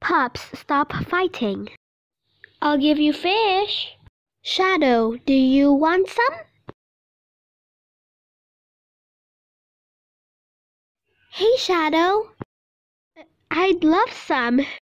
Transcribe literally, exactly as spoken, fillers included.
Pups, stop fighting. I'll give you fish. Shadow, do you want some? Hey, Shadow. I'd love some.